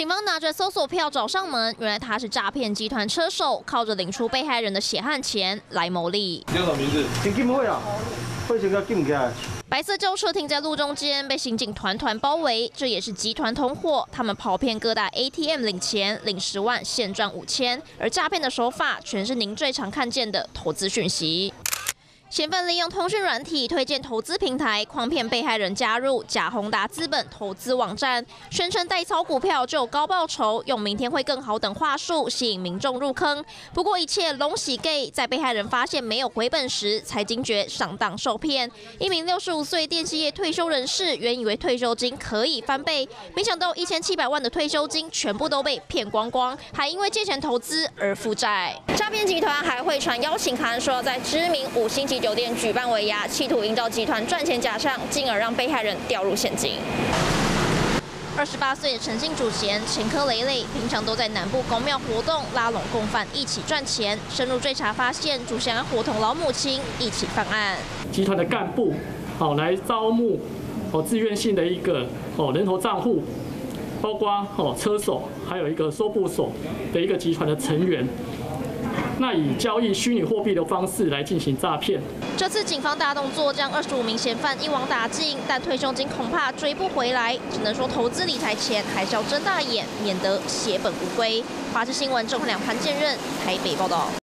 警方拿着搜索票找上门，原来他是诈骗集团车手，靠着领出被害人的血汗钱来牟利。 你叫什么名字？ 姓金会啊，会先个金起来。 白色轿车停在路中间，被刑警团包围。这也是集团同伙，他们跑遍各大 ATM 领钱，领10万，现赚5000。而诈骗的手法全是您最常看见的投资讯息。 嫌犯利用通讯软体推荐投资平台，诓骗被害人加入假宏达资本投资网站，宣称代操股票就有高报酬，用明天会更好等话术吸引民众入坑。不过一切拢喜 gay， 在被害人发现没有回本时，才惊觉上当受骗。一名65岁电信业退休人士，原以为退休金可以翻倍，没想到1700万的退休金全部都被骗光光，还因为借钱投资而负债。诈骗集团还会传邀请函，说要在知名5星级酒店举办尾牙，企图营造集团赚钱假象，进而让被害人掉入陷阱。28岁的陈姓主嫌前科累累，平常都在南部公庙活动，拉拢共犯一起赚钱。深入追查发现，主嫌伙同老母亲一起犯案。 集团的干部来招募自愿性的一个人头账户，包括车手，还有一个收部手的一个集团的成员。 那以交易虚拟货币的方式来进行诈骗。 这次警方大动作，将25名嫌犯一网打尽，但退休金恐怕追不回来，只能说投资理财前还是要睁大眼，免得血本无归。华视新闻郑汉良、潘建任台北报道。